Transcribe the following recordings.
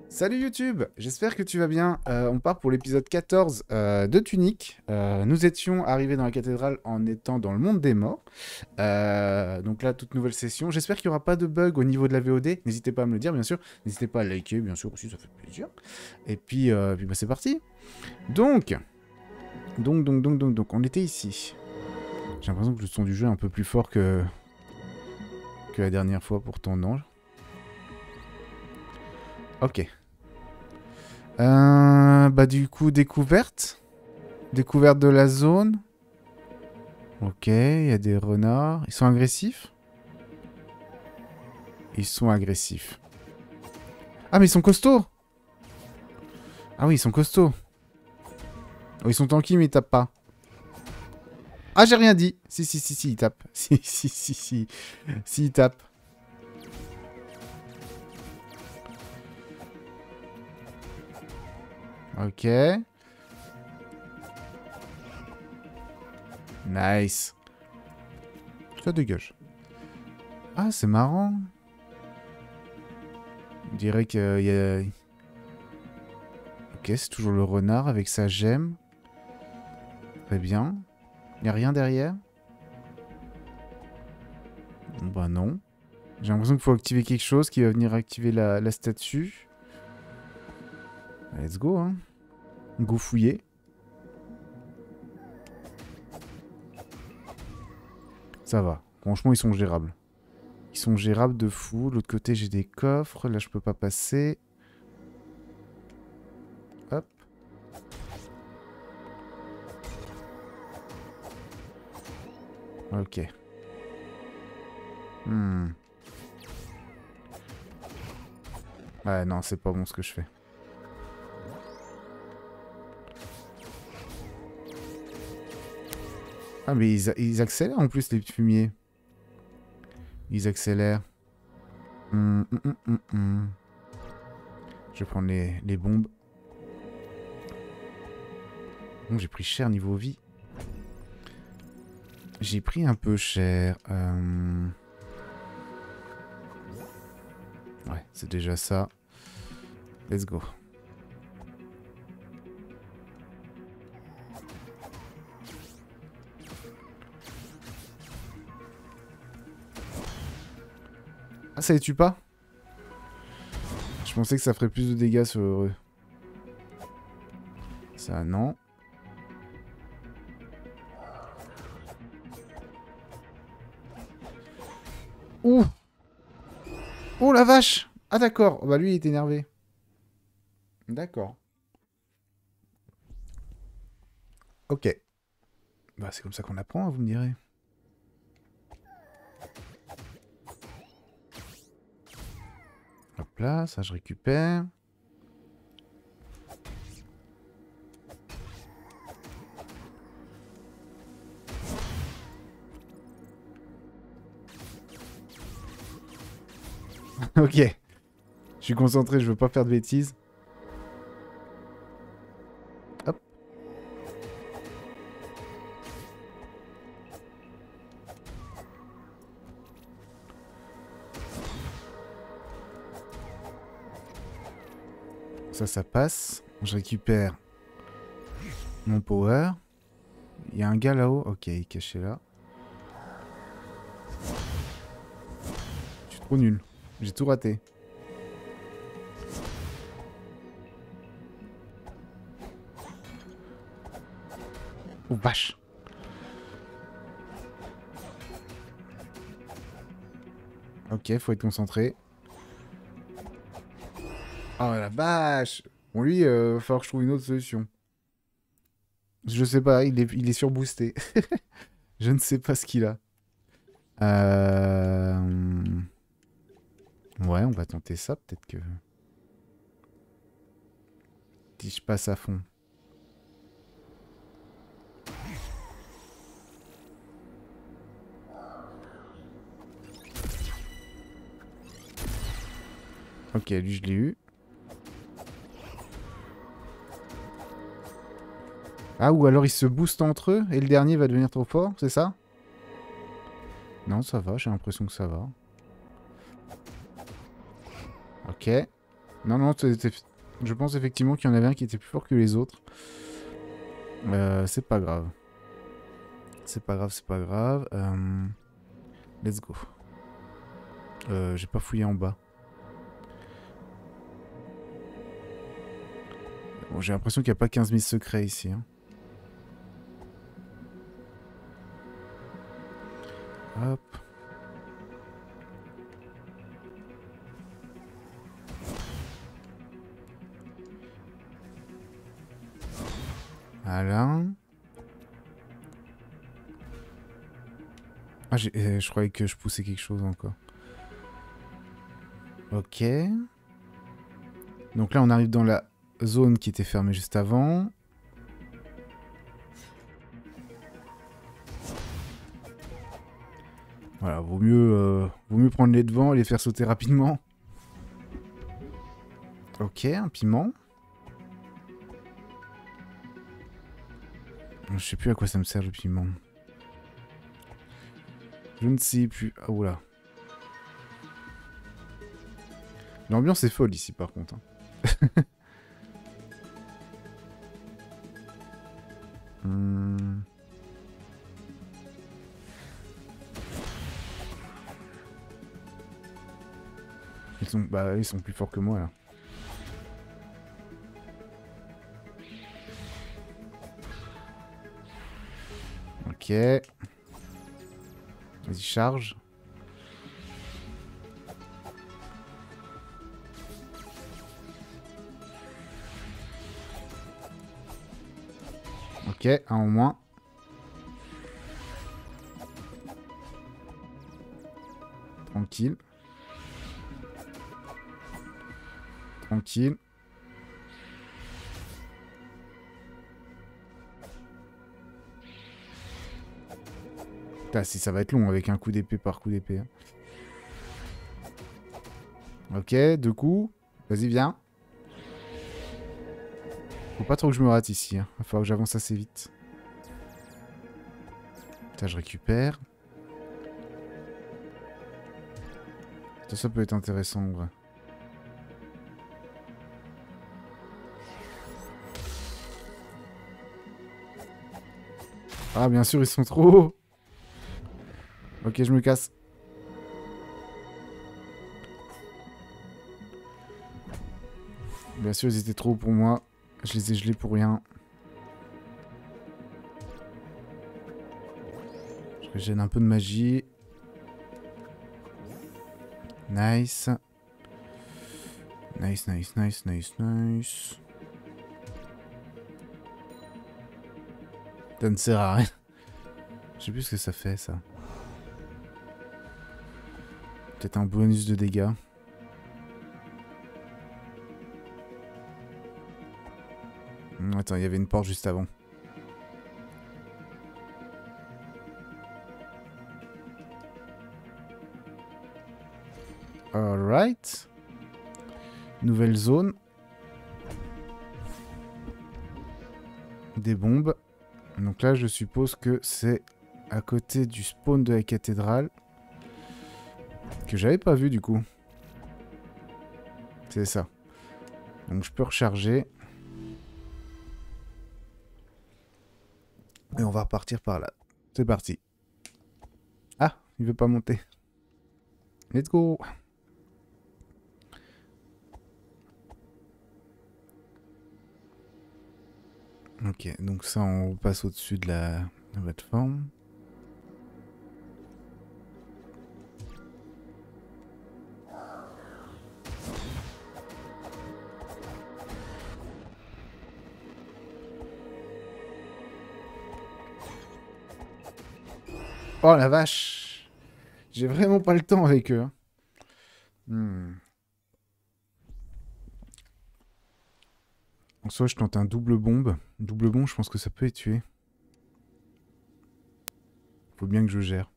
Salut YouTube, j'espère que tu vas bien. On part pour l'épisode 14 de Tunic. Nous étions arrivés dans la cathédrale en étant dans le monde des morts. Donc là, toute nouvelle session. J'espère qu'il n'y aura pas de bug au niveau de la VOD. N'hésitez pas à me le dire, bien sûr. N'hésitez pas à liker, bien sûr, aussi, ça fait plaisir. Et puis bah, c'est parti. Donc, on était ici. J'ai l'impression que le son du jeu est un peu plus fort que la dernière fois, pourtant non. Ok. Bah du coup, découverte. Découverte de la zone. Ok, il y a des renards. Ils sont agressifs? Ils sont agressifs. Ah, mais ils sont costauds! Ah oui, ils sont costauds. Oh, ils sont tanky, mais ils tapent pas. Ah, j'ai rien dit! Si, ils tapent. Si, ils tapent. Ok. Nice. Ça dégage. Ah, c'est marrant. On dirait qu'il y a... Ok, c'est toujours le renard avec sa gemme. Très bien. Il n'y a rien derrière? Bah non. J'ai l'impression qu'il faut activer quelque chose qui va venir activer la statue. Let's go, hein. Go fouiller. Ça va. Franchement, ils sont gérables. Ils sont gérables de fou. De l'autre côté, j'ai des coffres. Là, je peux pas passer. Hop. Ok. Ouais, non, c'est pas bon ce que je fais. Ah, mais ils accélèrent en plus, les fumiers. Ils accélèrent. Je vais prendre les bombes. Bon, j'ai pris cher niveau vie. J'ai pris un peu cher. Ouais, c'est déjà ça. Let's go. Ah, ça les tue pas? Je pensais que ça ferait plus de dégâts sur eux. Ça, non. Ouh! Oh la vache! Ah d'accord. Bah lui il est énervé. D'accord. Ok. Bah c'est comme ça qu'on apprend, hein, vous me direz. Hop là, ça je récupère. Ok. Je suis concentré, je veux pas faire de bêtises. Hop. Ça passe. Je récupère mon power. Il y a un gars là-haut. Ok, il est caché là. Je suis trop nul. J'ai tout raté. Oh vache! Ok, faut être concentré. Oh la vache! Bon lui, va falloir que je trouve une autre solution. Je sais pas, il est surboosté. Je ne sais pas ce qu'il a. Ouais, on va tenter ça, peut-être que... Si je passe à fond. Ok, lui je l'ai eu. Ah, ou alors ils se boostent entre eux et le dernier va devenir trop fort, c'est ça? Non, ça va, j'ai l'impression que ça va. Ok. Non, non, je pense effectivement qu'il y en avait un qui était plus fort que les autres. C'est pas grave. C'est pas grave, c'est pas grave. Let's go. J'ai pas fouillé en bas. Bon, j'ai l'impression qu'il n'y a pas 15 000 secrets ici. Hein. Hop. Voilà. Ah, je croyais que je poussais quelque chose encore. Ok. Donc là, on arrive dans la zone qui était fermée juste avant. Voilà, vaut mieux prendre les devants et les faire sauter rapidement. Ok, un piment. Je sais plus à quoi ça me sert le piment. Je ne sais plus. Ah, oula. L'ambiance est folle ici par contre. Hein. Ils sont plus forts que moi là. Ok. Vas-y, charge. Ok, un en moins. Tranquille. Tranquille. Putain, si ça va être long avec un coup d'épée par coup d'épée. Hein. Ok, 2 coups. Vas-y, viens. Faut pas trop que je me rate ici. Hein. Va falloir que j'avance assez vite. Putain, je récupère. Ça peut être intéressant en vrai. Ah, bien sûr, ils sont trop hauts. Ok, je me casse. Bien sûr, ils étaient trop hauts pour moi. Je les ai gelés pour rien. Je régène un peu de magie. Nice. Nice, nice, nice, nice, nice. Ça ne sert à rien. Je sais plus ce que ça fait, ça. Peut-être un bonus de dégâts. Attends, il y avait une porte juste avant. Alright. Nouvelle zone. Des bombes. Donc là, je suppose que c'est à côté du spawn de la cathédrale. Que j'avais pas vu du coup. C'est ça. Donc je peux recharger. Et on va repartir par là. C'est parti. Ah, il veut pas monter. Let's go. Ok, donc ça, on passe au-dessus de la plateforme. Oh la vache! J'ai vraiment pas le temps avec eux. En soi, je tente un double bombe. Double bombe, je pense que ça peut les tuer. Faut bien que je gère.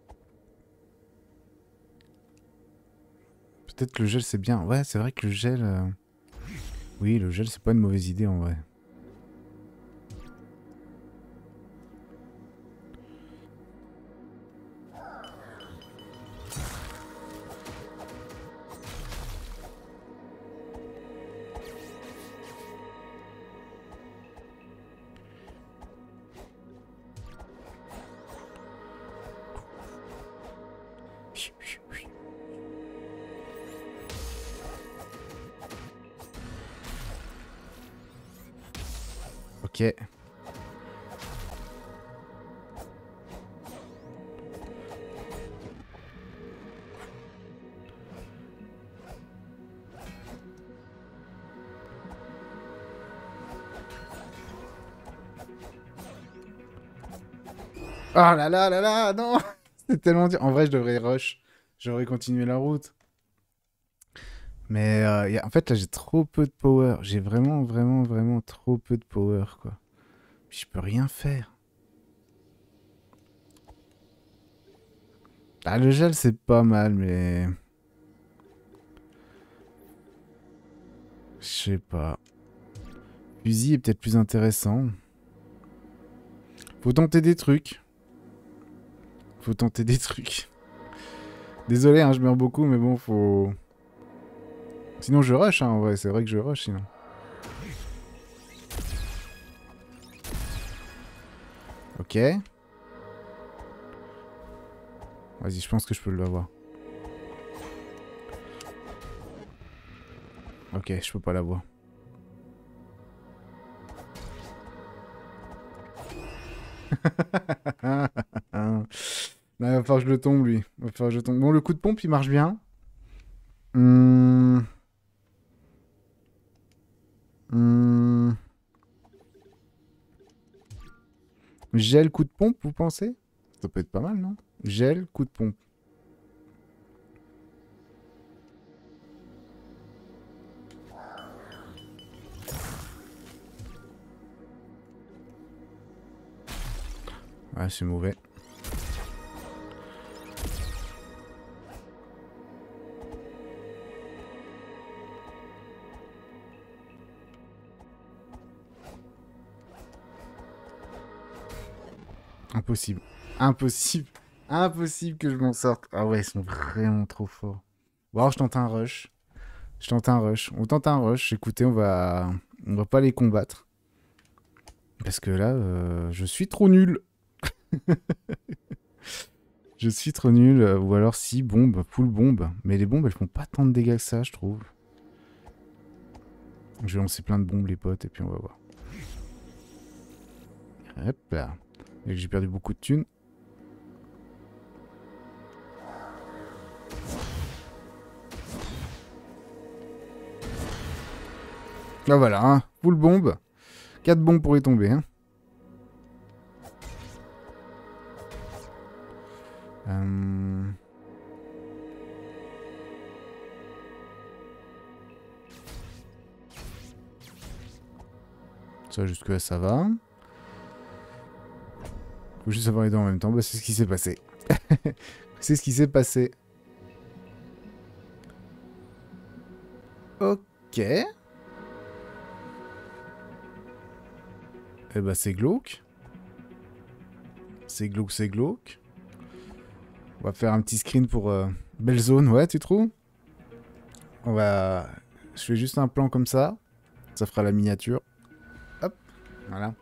Peut-être que le gel, c'est bien. Ouais, c'est vrai que le gel... Oui, le gel, c'est pas une mauvaise idée, en vrai. Ok. Oh là là là là, non. C'est tellement dur. En vrai, je devrais rush. Je devrais continuer la route. Mais en fait, là, j'ai trop peu de power. J'ai vraiment, vraiment, vraiment trop peu de power, quoi. Puis je peux rien faire. Ah, le gel, c'est pas mal, mais... Je sais pas. Fusil est peut-être plus intéressant. Faut tenter des trucs. Faut tenter des trucs. Désolé, hein, je meurs beaucoup, mais bon, faut... Sinon, je rush, hein, en vrai. C'est vrai que je rush, sinon. Ok. Vas-y, je pense que je peux l'avoir. Ok, je peux pas l'avoir. Il va falloir que je le tombe, lui. Il va falloir que je le tombe. Bon, le coup de pompe, il marche bien. Hmm. Hmm. Gel, coup de pompe, vous pensez? Ça peut être pas mal, non? Gel, coup de pompe. Ouais, c'est mauvais. Impossible. Impossible. Impossible que je m'en sorte. Ah ouais, ils sont vraiment trop forts. Bon, alors je tente un rush. Je tente un rush. On tente un rush. Écoutez, on va pas les combattre. Parce que là, je suis trop nul. Je suis trop nul. Ou alors si, bombe, full bombe. Mais les bombes, elles font pas tant de dégâts que ça, je trouve. Je vais lancer plein de bombes, les potes, et puis on va voir. Hop là. Et j'ai perdu beaucoup de thunes. Ah voilà, hein. Full bombe. 4 bombes pourraient tomber. Hein. Euh... Ça, jusque-là, ça va. Faut juste avoir les deux en même temps. Bah, c'est ce qui s'est passé. C'est ce qui s'est passé. Ok. Eh bah, c'est glauque. C'est glauque, c'est glauque. On va faire un petit screen pour belle zone, ouais, tu trouves? On va... Je fais juste un plan comme ça. Ça fera la miniature. Hop, voilà.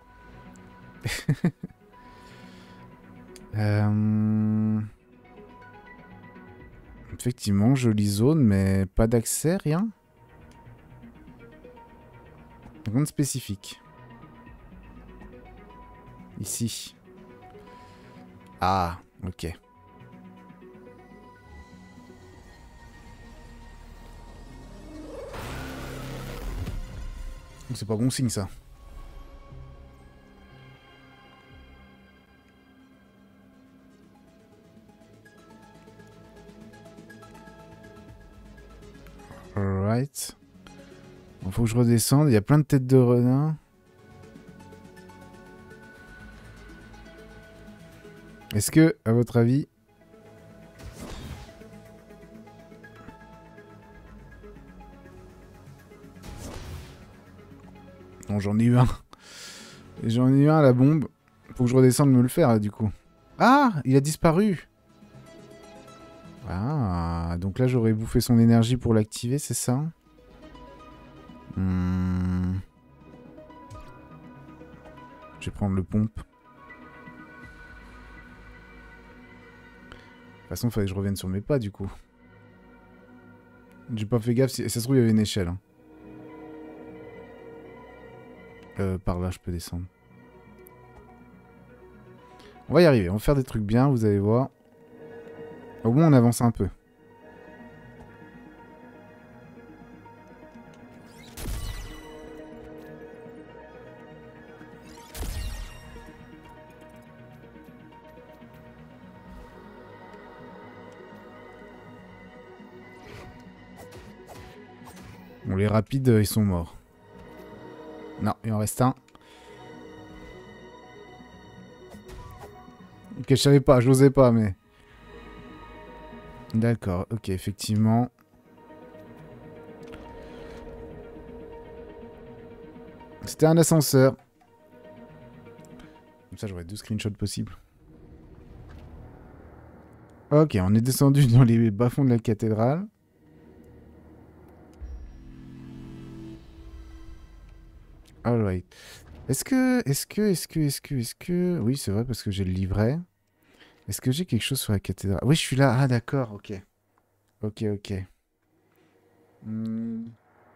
Euh... Effectivement, jolie zone, mais pas d'accès, rien. Rien de spécifique. Ici. Ah, ok. C'est pas bon signe, ça. Alright. Bon, faut que je redescende. Il y a plein de têtes de renard. Est-ce que, à votre avis... Non, j'en ai eu un. J'en ai eu un à la bombe. Faut que je redescende me le faire, là, du coup. Ah, il a disparu. Ah, donc là, j'aurais bouffé son énergie pour l'activer, c'est ça? Je vais prendre le pompe. toute façon, il fallait que je revienne sur mes pas, du coup. J'ai pas fait gaffe. Si... Ça se trouve, il y avait une échelle. Hein. Par là, je peux descendre. On va y arriver. On va faire des trucs bien, vous allez voir. Au moins, on avance un peu. Bon, les rapides, ils sont morts. Non, il en reste un. Ok, je savais pas, je n'osais pas, mais... D'accord, ok, effectivement. C'était un ascenseur. Comme ça, j'aurai 2 screenshots possibles. Ok, on est descendu dans les bas-fonds de la cathédrale. Alright. Est-ce que... Oui, c'est vrai, parce que j'ai le livret. Est-ce que j'ai quelque chose sur la cathédrale? Oui, je suis là. Ah, d'accord, ok. Ok. Hmm.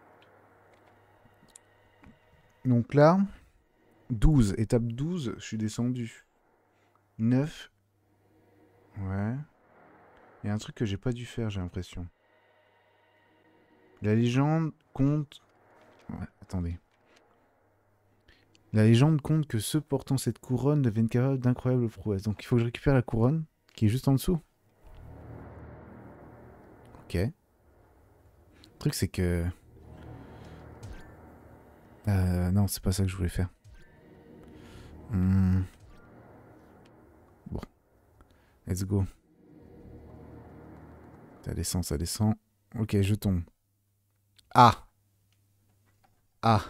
Donc là, 12. Étape 12, je suis descendu. 9. Ouais. Il y a un truc que j'ai pas dû faire, j'ai l'impression. La légende compte... Ouais, attendez. La légende compte que ceux portant cette couronne deviennent capables d'incroyables prouesses. Donc il faut que je récupère la couronne, qui est juste en dessous. Ok. Le truc, c'est que... non, c'est pas ça que je voulais faire. Bon. Let's go. Ça descend, ça descend. Ok, je tombe. Ah! Ah!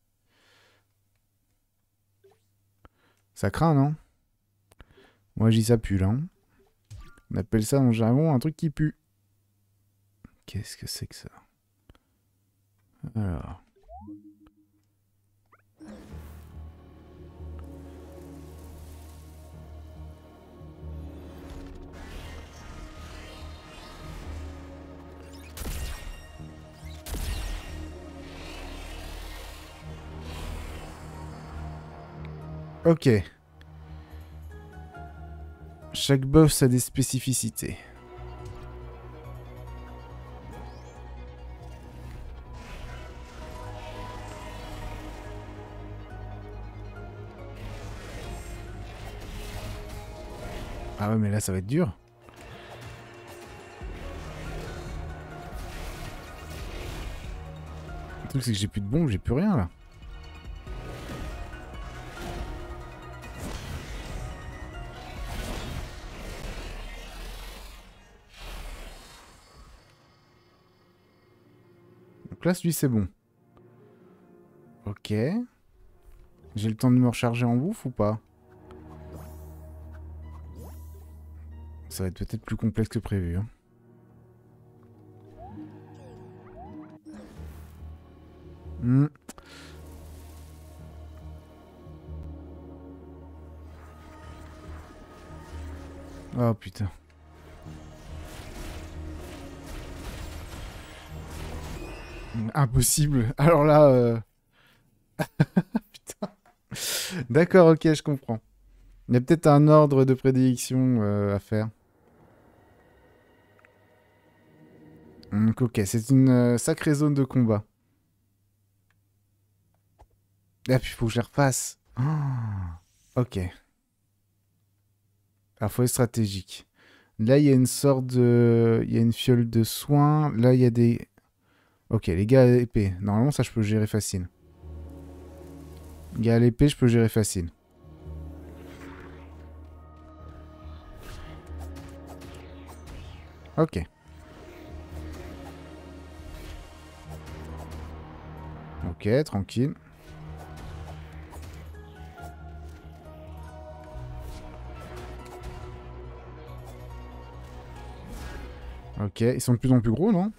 Ça craint, non? Moi, je dis ça pue, là. Hein. On appelle ça dans le jargon un truc qui pue. Qu'est-ce que c'est que ça? Alors... Ok. Chaque boss a des spécificités. Ah ouais, mais là, ça va être dur. Le truc, c'est que j'ai plus de bombes, j'ai plus rien, là. Donc là, celui, c'est bon. Ok. J'ai le temps de me recharger en bouffe ou pas? Ça va être peut-être plus complexe que prévu. Hein. Hmm. Oh putain. Impossible. Alors là... Putain. D'accord, ok, je comprends. Il y a peut-être un ordre de prédilection à faire. Donc ok, c'est une sacrée zone de combat. Ah, puis il faut que je les refasse. Ah, ok. Alors, faut être stratégique. Là, il y a une sorte de... Il y a une fiole de soins. Là, il y a des... Ok, les gars à l'épée. Normalement, ça, je peux gérer facile. Les gars à l'épée, je peux gérer facile. Ok. Ok, tranquille. Ok, ils sont de plus en plus gros, non?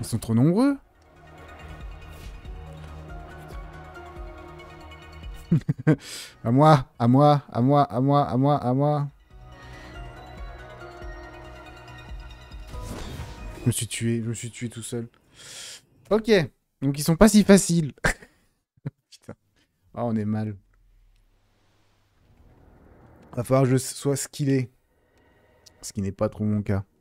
Ils sont trop nombreux. À moi, à moi, à moi, à moi, à moi, à moi. Je me suis tué tout seul. Ok, donc ils sont pas si faciles. Putain. Ah, on est mal. Va falloir que je sois skillé. Ce qui n'est pas trop mon cas.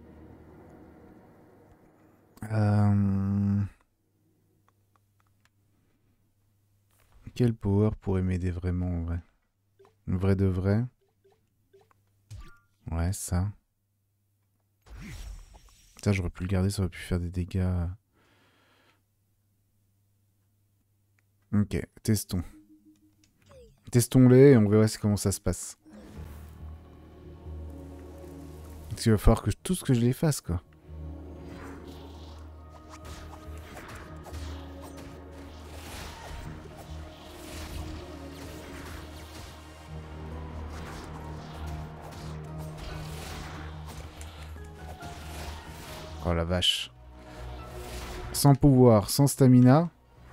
Euh... Quel power pourrait m'aider vraiment en vrai? Vrai de vrai? Ouais, ça. Ça, j'aurais pu le garder, ça aurait pu faire des dégâts. Ok, testons. Testons-les et on verra comment ça se passe. Parce qu'il va falloir que tout ce que je les fasse, quoi. Oh la vache. Sans pouvoir, sans stamina.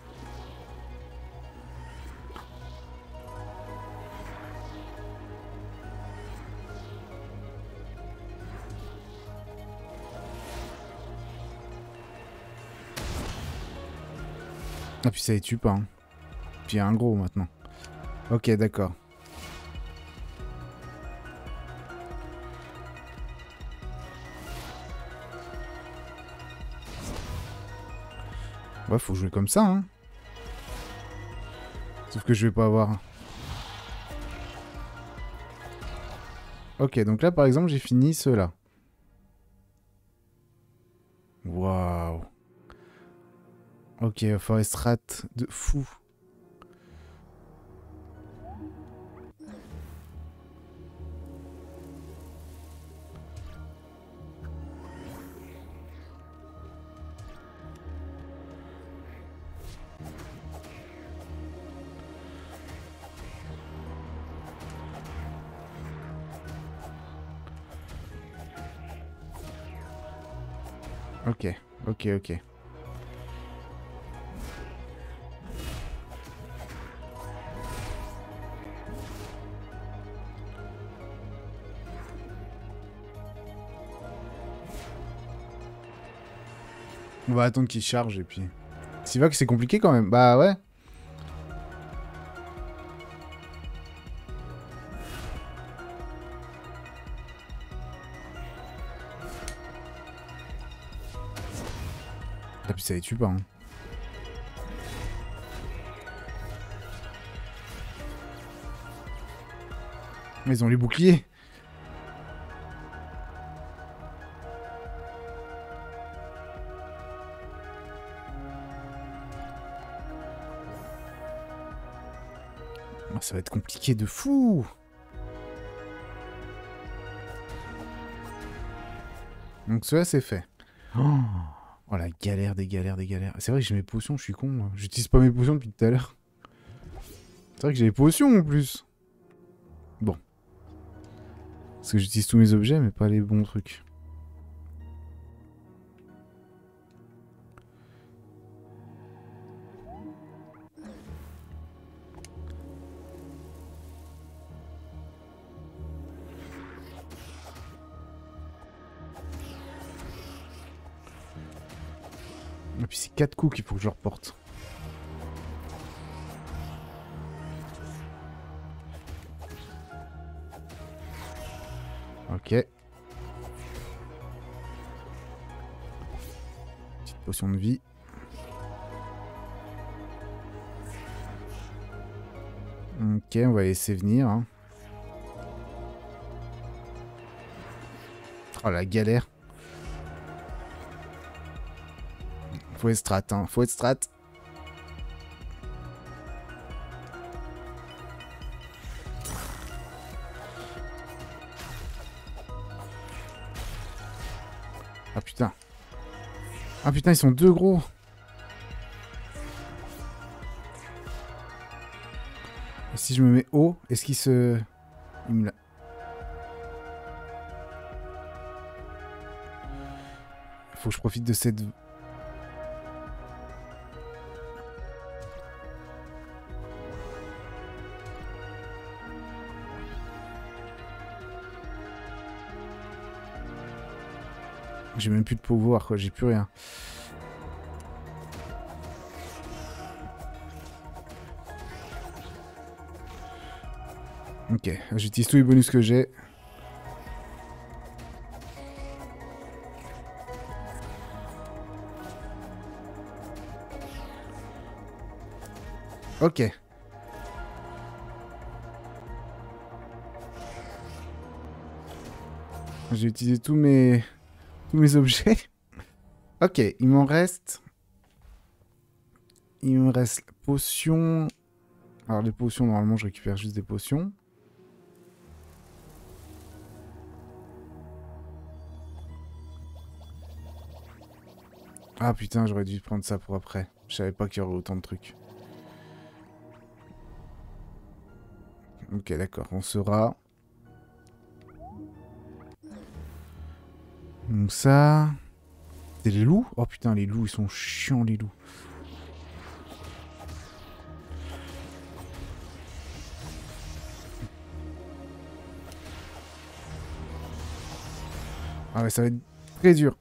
Ah puis ça les tue pas. Hein. Puis il y a un gros maintenant. Ok, d'accord. Ouais, faut jouer comme ça, hein. Sauf que je vais pas avoir... Ok, donc là, par exemple, j'ai fini ceux-là. Waouh. Ok, forest strat de fou. Ok, ok, ok. On va attendre qu'il charge et puis... C'est vrai que c'est compliqué quand même. Bah ouais. Et puis ça les tue pas. Hein. Mais ils ont les boucliers. Oh, ça va être compliqué de fou. Donc cela c'est fait. Oh. Oh la galère des galères des galères. C'est vrai que j'ai mes potions, je suis con. Moi. J'utilise pas mes potions depuis tout à l'heure. C'est vrai que j'ai les potions en plus. Bon. Parce que j'utilise tous mes objets mais pas les bons trucs. Et puis c'est 4 coups qu'il faut que je reporte. Ok. Petite potion de vie. Ok, on va laisser venir. Hein. Oh la galère. Faut être strat, hein. Faut être strat. Ah putain. Ah putain, ils sont deux gros. Et si je me mets haut, est-ce qu'il se... Il me l'a... Faut que je profite de cette... J'ai même plus de pouvoir, quoi. J'ai plus rien. Ok, j'utilise tous les bonus que j'ai. Ok. J'ai utilisé tous mes objets. Ok, il m'en reste... Il me reste la potion. Alors les potions, normalement, je récupère juste des potions. Ah putain, j'aurais dû prendre ça pour après. Je savais pas qu'il y aurait autant de trucs. Ok, d'accord, on sera... Donc ça... C'est les loups? Oh putain, les loups, ils sont chiants, les loups. Ah ouais, ça va être très dur.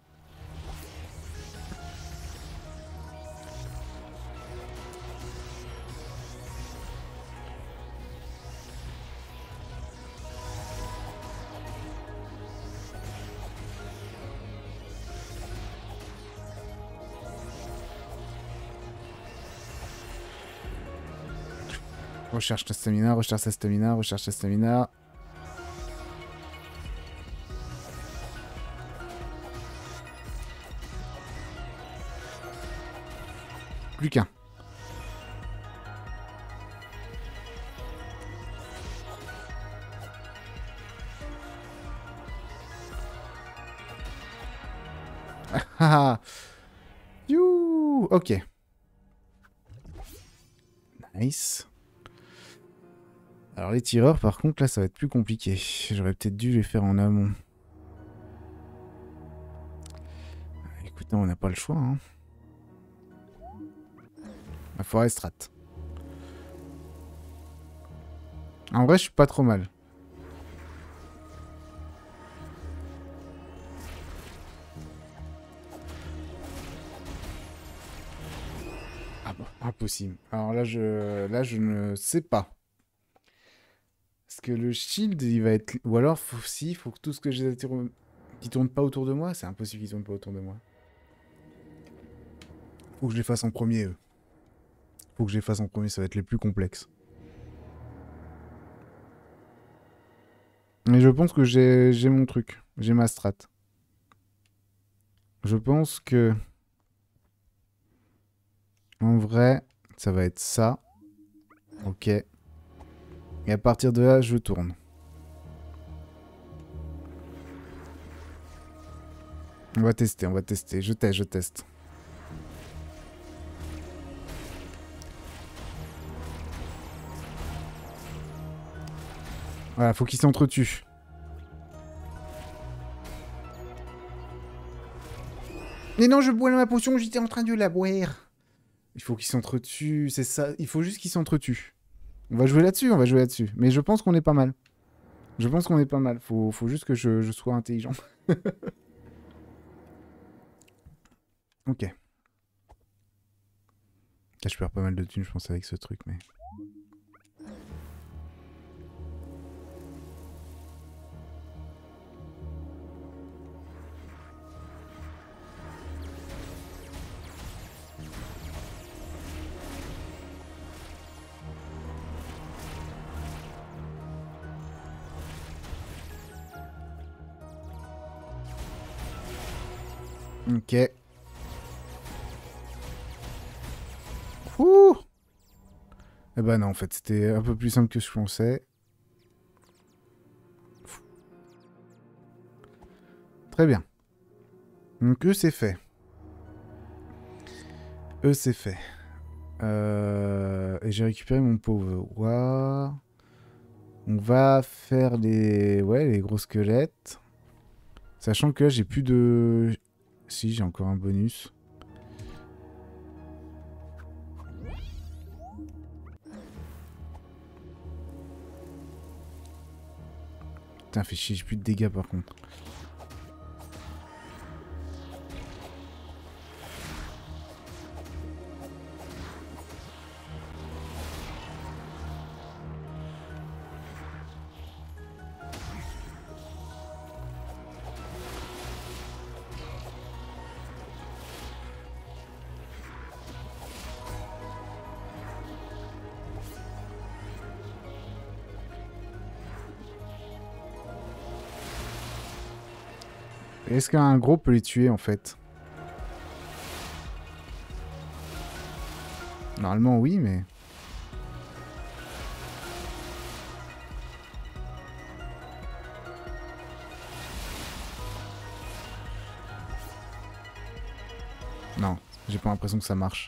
Recherche la stamina, recherche la stamina, recherche la stamina. Plus qu'un. Haha. You. Ok. Nice. Alors les tireurs, par contre, là, ça va être plus compliqué. J'aurais peut-être dû les faire en amont. Écoute, on n'a pas le choix. Hein. La forêt strat. En vrai, je suis pas trop mal. Ah bon, impossible. Alors là, je ne sais pas. Parce que le shield, il va être... Ou alors, il faut que tout ce que j'ai qui tourne pas autour de moi, c'est impossible qu'ils tournent pas autour de moi. Faut que je les fasse en premier, eux. Faut que je les fasse en premier, ça va être les plus complexes. Mais je pense que j'ai mon truc. J'ai ma strat. Je pense que... En vrai, ça va être ça. Ok. Et à partir de là, je tourne. On va tester, on va tester. Je teste, je teste. Voilà, faut qu'ils s'entretuent. Mais non, je bois ma potion, j'étais en train de la boire. Il faut qu'ils s'entretuent, c'est ça. Il faut juste qu'ils s'entretuent. On va jouer là-dessus, on va jouer là-dessus. Mais je pense qu'on est pas mal. Je pense qu'on est pas mal. Faut juste que je sois intelligent. Ok. Là, je perds pas mal de thunes, je pense, avec ce truc, mais... Ok. Ouh. Eh ben non, en fait, c'était un peu plus simple que je pensais. Très bien. Donc eux, c'est fait. Eux, c'est fait. Et j'ai récupéré mon pauvre. Ouah. On va faire les... Ouais, les gros squelettes. Sachant que là, j'ai plus de... Si, j'ai encore un bonus. Putain, fait chier, j'ai plus de dégâts par contre. Est-ce qu'un gros peut les tuer en fait? Normalement oui, mais... Non, j'ai pas l'impression que ça marche.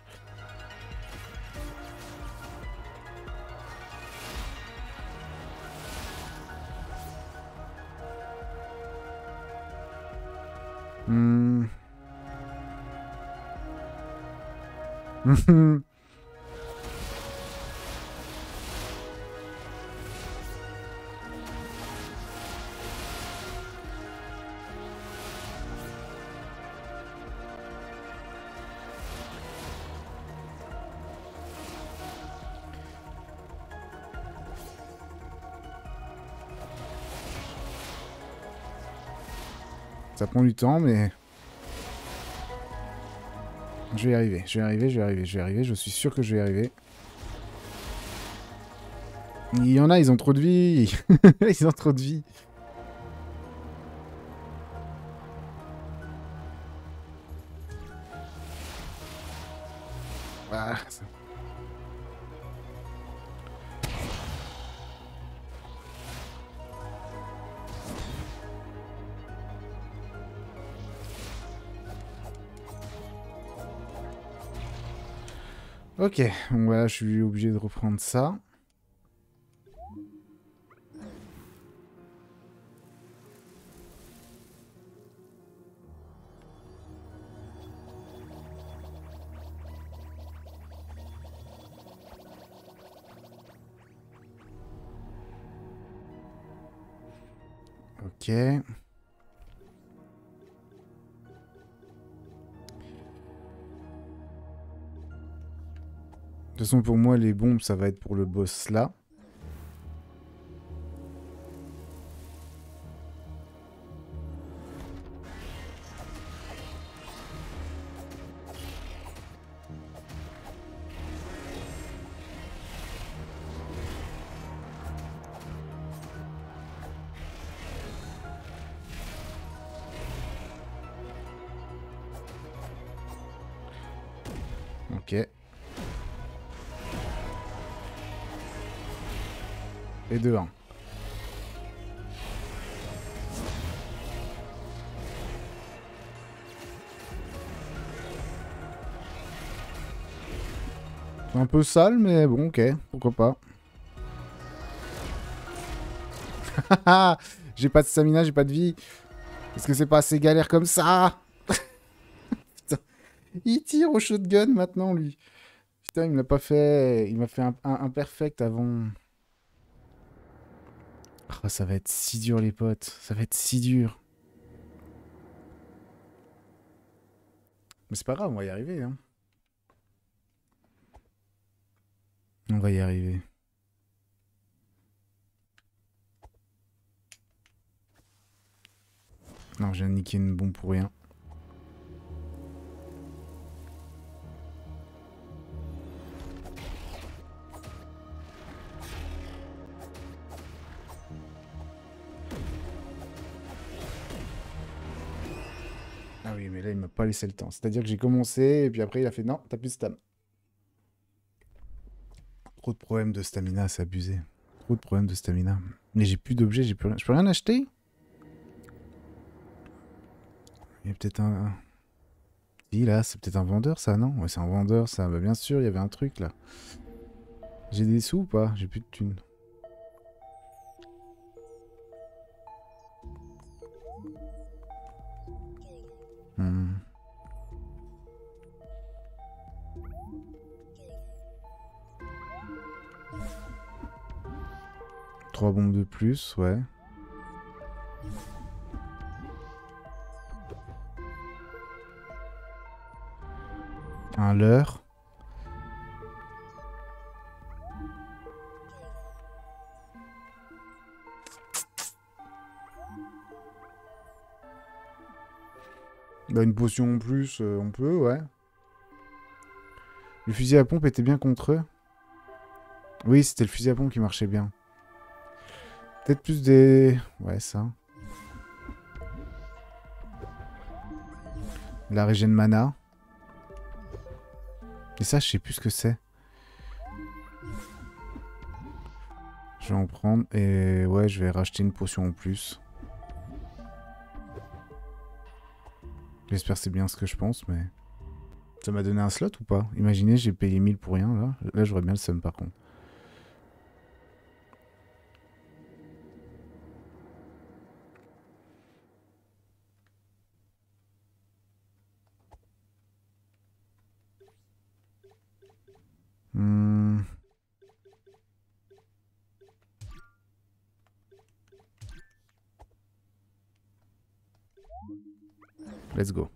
Hmm. Ça prend du temps, mais... Je vais y arriver, je vais y arriver, je vais y arriver, je vais y arriver. Je suis sûr que je vais y arriver. Il y en a, ils ont trop de vie. Ils ont trop de vie. Ah, ça... Ok, donc voilà, je suis obligé de reprendre ça. Ok. De toute façon, pour moi, les bombes, ça va être pour le boss là. Ok. Et 2-1. C'est un peu sale, mais bon, ok. Pourquoi pas. J'ai pas de stamina, j'ai pas de vie. Est-ce que c'est pas assez galère comme ça? Putain. Il tire au shotgun maintenant, lui. Putain, il me l'a pas fait. Il m'a fait un perfect avant. Oh, ça va être si dur, les potes. Ça va être si dur. Mais c'est pas grave, on va y arriver. Hein. On va y arriver. Non, j'ai niqué une bombe pour rien. Ah oui, mais là, il m'a pas laissé le temps. C'est-à-dire que j'ai commencé, et puis après, il a fait non, t'as plus de stam. Trop de problèmes de stamina, c'est abusé. Trop de problèmes de stamina. Mais j'ai plus d'objets, j'ai plus rien. Je peux rien acheter? Il y a peut-être un... Si, là, c'est peut-être un vendeur, ça, non? Ouais, c'est un vendeur, ça. Bah, bien sûr, il y avait un truc, là. J'ai des sous ou pas? J'ai plus de thunes. Hmm. 3 bombes de plus, ouais. Un leurre. Bah, une potion en plus, on peut, ouais. Le fusil à pompe était bien contre eux. Oui, c'était le fusil à pompe qui marchait bien. Peut-être plus des... Ouais, ça. La régène mana. Et ça, je sais plus ce que c'est. Je vais en prendre. Et ouais, je vais racheter une potion en plus. J'espère que c'est bien ce que je pense, mais... Ça m'a donné un slot ou pas? Imaginez, j'ai payé 1000 pour rien, là. Là, j'aurais bien le seum, par contre. Let's go.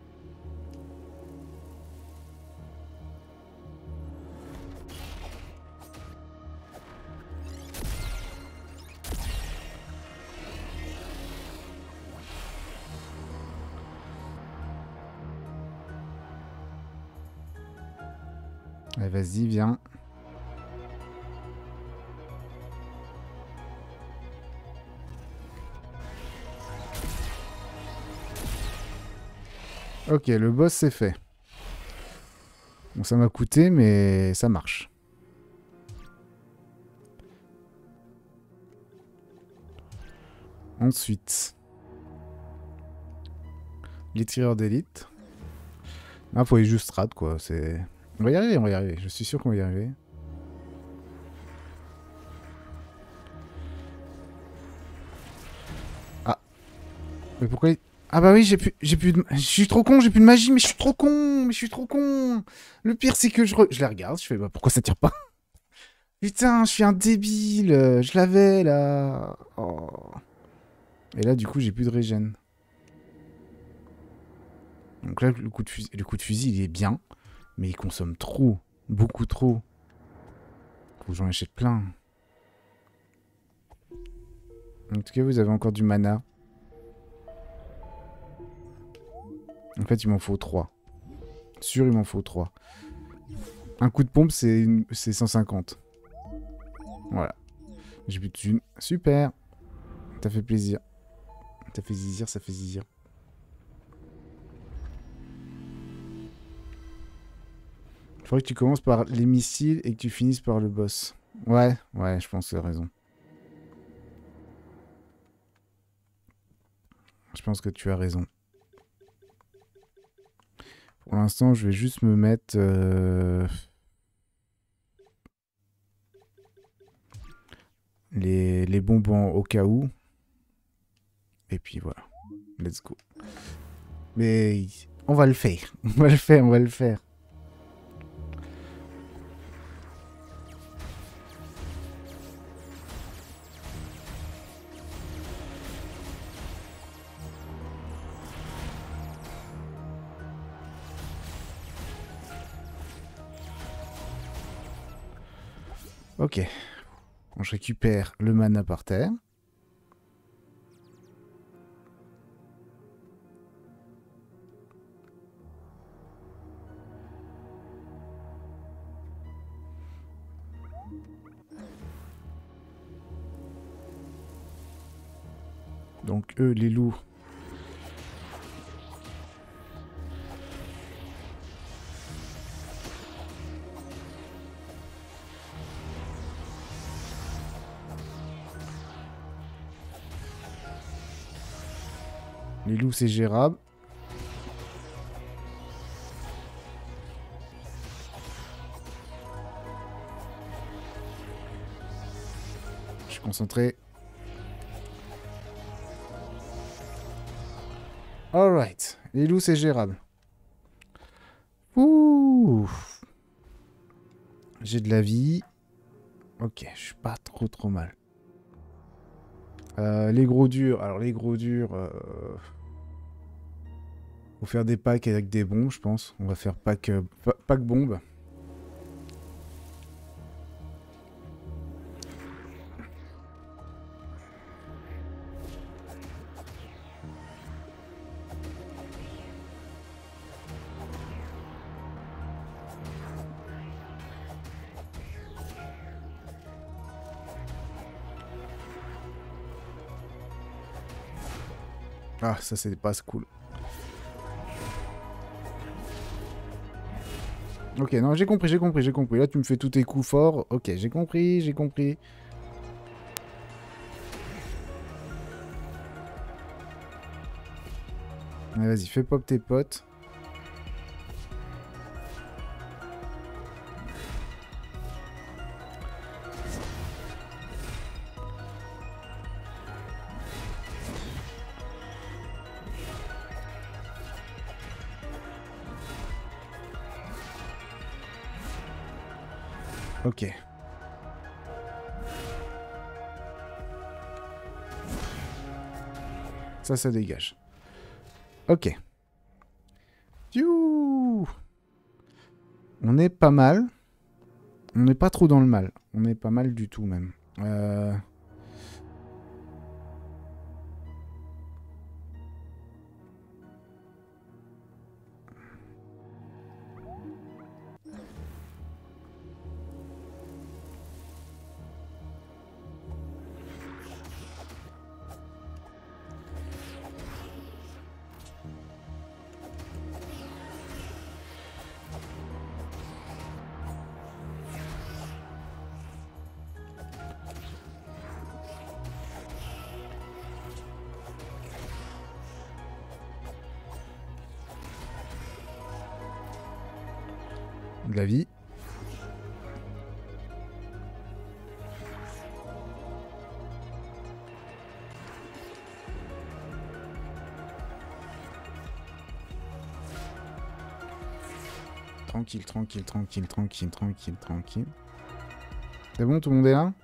Allez, vas-y, viens. Ok, le boss c'est fait. Bon, ça m'a coûté, mais ça marche. Ensuite, les tireurs d'élite. Ah, faut aller juste strat, quoi. C'est... On va y arriver, on va y arriver. Je suis sûr qu'on va y arriver. Ah. Mais pourquoi... Ah bah oui, j'ai plus de... Je suis trop con, j'ai plus de magie, mais je suis trop con. Mais je suis trop con. Le pire, c'est que je les regarde, je fais, bah pourquoi ça tire pas? Putain, je suis un débile. Je l'avais, là. Oh. Et là, du coup, j'ai plus de régène. Donc là, le coup de fusil, il est bien. Mais il consomme trop. Beaucoup trop. Faut que j'en achète plein. En tout cas, vous avez encore du mana. En fait, il m'en faut 3. Sûr, il m'en faut 3. Un coup de pompe, c'est 150. Voilà. J'ai plus de thunes. Super. Ça fait plaisir. Ça fait zizir, ça fait zizir. Il faudrait que tu commences par les missiles et que tu finisses par le boss. Ouais, je pense que tu as raison. Je pense que tu as raison. Pour l'instant, je vais juste me mettre... les bonbons au cas où. Et puis voilà. Let's go. Mais on va le faire. On va le faire, on va le faire. Ok. Bon, je récupère le mana par terre. Donc eux, les loups. Les loups, c'est gérable. Je suis concentré. Alright. Les loups, c'est gérable. Ouh. J'ai de la vie. Ok, je suis pas trop mal. Les gros durs. Alors, les gros durs... Faut faire des packs avec des bombes, je pense. On va faire pack bombe. Ah, ça c'est pas cool. Ok, non, j'ai compris, j'ai compris, j'ai compris. Là, tu me fais tous tes coups forts. Ok, j'ai compris, j'ai compris. Allez, vas-y, fais pop tes potes. Ok. Ça dégage. Ok. Youhou. On est pas mal. On n'est pas trop dans le mal. On est pas mal du tout, même. De la vie. Tranquille, tranquille, tranquille, tranquille, tranquille, tranquille. C'est bon, tout le monde est là?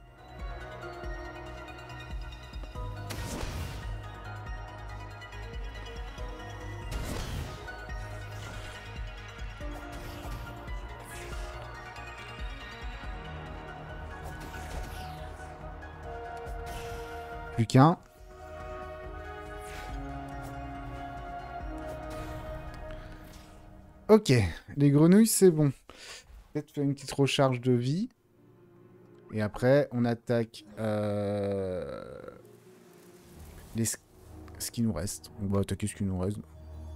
Plus qu'un. Ok, les grenouilles, c'est bon. Peut-être faire une petite recharge de vie. Et après, on attaque ce qui nous reste. On va attaquer ce qui nous reste.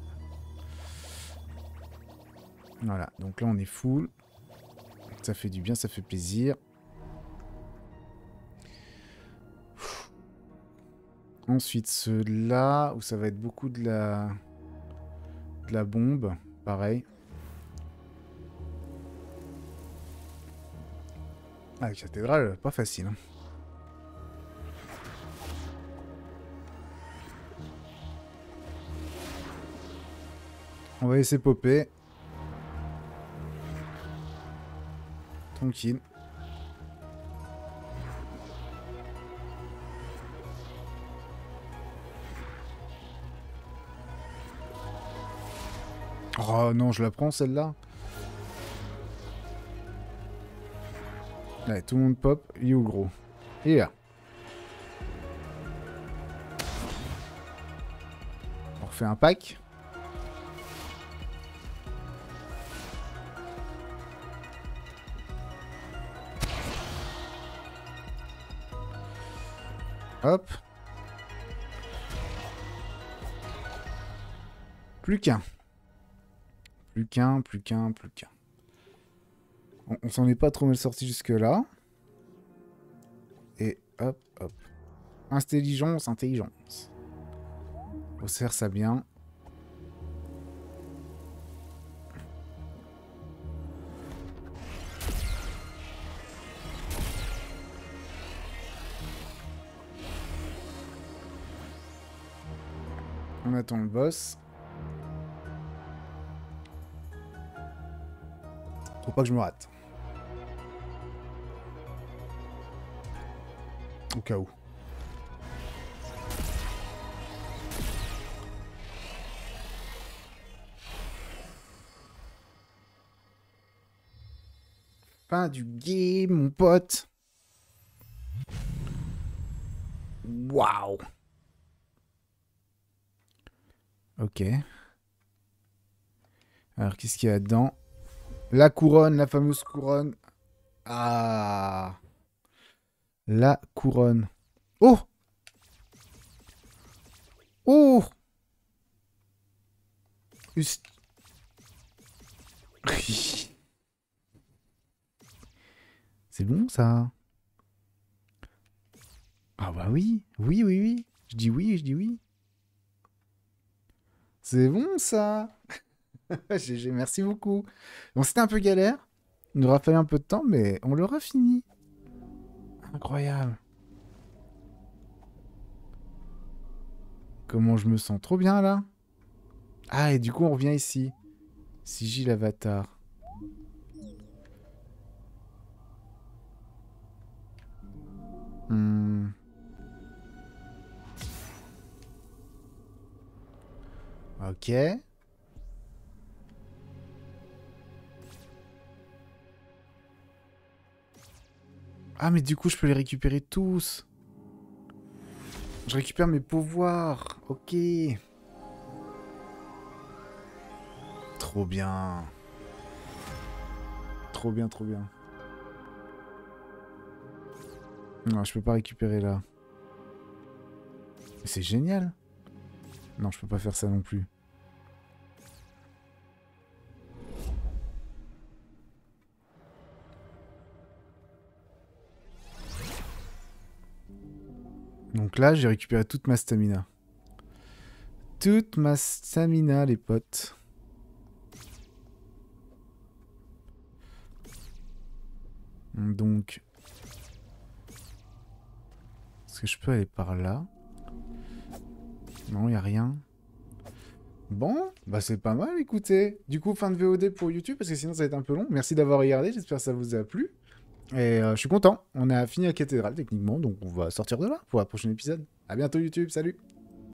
Voilà, donc là, on est full. Ça fait du bien, ça fait plaisir. Ensuite, ceux-là, où ça va être beaucoup de la bombe. Pareil. Ah, la cathédrale, pas facile. Hein. On va laisser popper. Tranquille. Oh non, je la prends celle-là. Allez, tout le monde pop. Il est où, gros? Il est là. On refait un pack. Hop. Plus qu'un. Plus qu'un, plus qu'un, plus qu'un. On s'en est pas trop mal sorti jusque-là. Et hop, hop. Intelligence, intelligence. On serre ça bien. On attend le boss. Faut pas que je me rate. Au cas où. Fin du game, mon pote. Waouh. Ok. Alors, qu'est-ce qu'il y a dedans? La couronne, la fameuse couronne. Ah. La couronne. Oh! Oh! C'est bon, ça. Ah bah oui. Oui, oui, oui. Je dis oui, je dis oui. C'est bon, ça. GG, merci beaucoup. Bon, c'était un peu galère. Il nous aura fallu un peu de temps, mais on l'aura fini. Incroyable. Comment je me sens trop bien, là. Ah, et du coup, on revient ici. Sigil Avatar. Hmm. Ok. Ah, mais du coup, je peux les récupérer tous. Je récupère mes pouvoirs. Ok. Trop bien. Trop bien, trop bien. Non, je peux pas récupérer là. Mais c'est génial. Non, je peux pas faire ça non plus. Donc là, j'ai récupéré toute ma stamina. Toute ma stamina, les potes. Donc... Est-ce que je peux aller par là? Non, y a rien. Bon, bah c'est pas mal, écoutez. Du coup, fin de VOD pour YouTube, parce que sinon ça va être un peu long. Merci d'avoir regardé, j'espère que ça vous a plu. Et je suis content, on a fini la cathédrale techniquement, donc on va sortir de là pour le prochain épisode. À bientôt YouTube, salut!